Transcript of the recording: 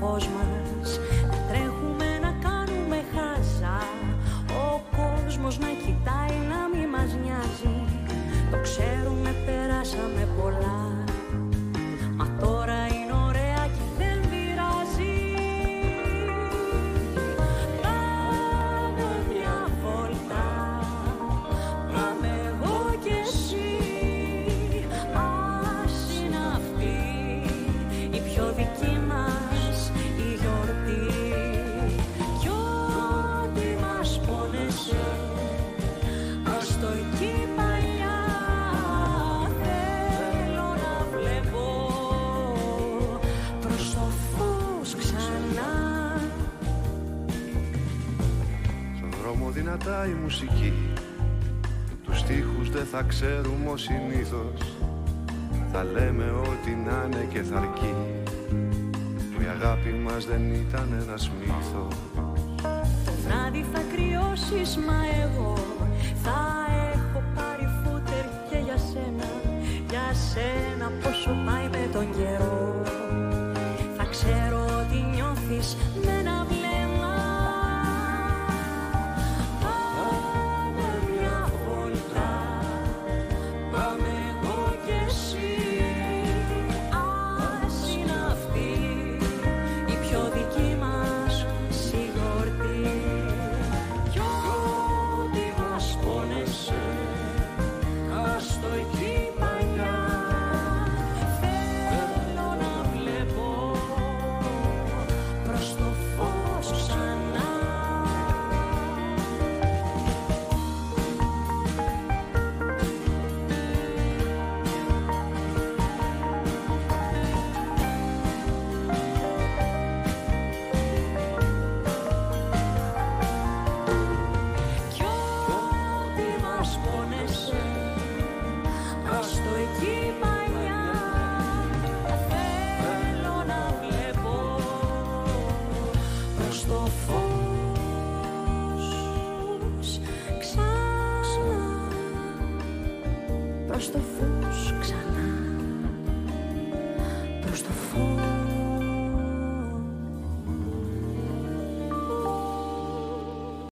φως μας. Να τρέχουμε να κάνουμε χάζα, ο κόσμος να κοιτάει να μη μας νοιάζει. Το ξέρουμε, περάσαμε πολλά, μα τώρα είναι ωραία και δεν πειράζει. Πάμε μια βόλτα, πάμε εγώ και εσύ. Ας είναι αυτή η πιο δική μας η γιορτή. Κι ό,τι μας πόνεσε, ας το εκεί παλιά. Θέλω να βλέπω προς το φως ξανά. Στον δρόμο δυνατά η μουσική, τους στίχους δεν θα ξέρουμε ως συνήθως. Θα λέμε ό,τι να είναι και θα αρκεί, που η αγάπη μας δεν ήταν ένας μύθος. Το βράδυ θα κρυώσεις, μα εγώ θα έχω πάρει φούτερ και για σένα. Για σένα πόσο πάει με τον καιρό. Θα ξέρω ότι νιώθεις με ένα βλέμμα. Πάμε μια βόλτα, πάμε εγώ και εσύ. Ας είναι αυτή η πιο δική μας η γιορτή. Κι ό,τι μας πόνεσε, ας το εκεί παλιά. Θέλω να βλέπω προς το φως ξανά. Κι ό,τι μας πόνεσε, ας το εκεί παλιά. Θέλω να βλέπω προς το φως ξανά. Προς το φως.